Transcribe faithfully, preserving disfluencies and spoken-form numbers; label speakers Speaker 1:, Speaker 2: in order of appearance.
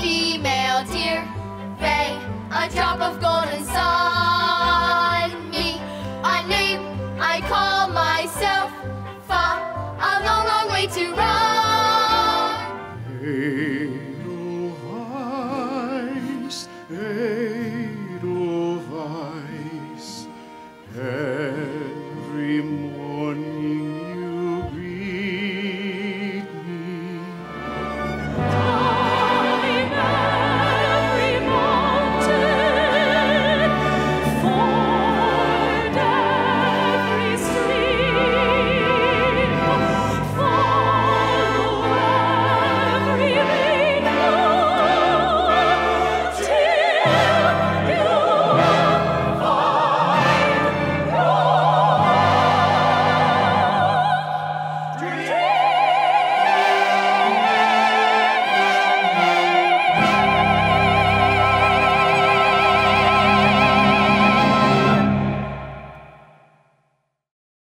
Speaker 1: female deer, ray, a drop of golden sun. Me, a name I call myself, fa, a long, long way to run.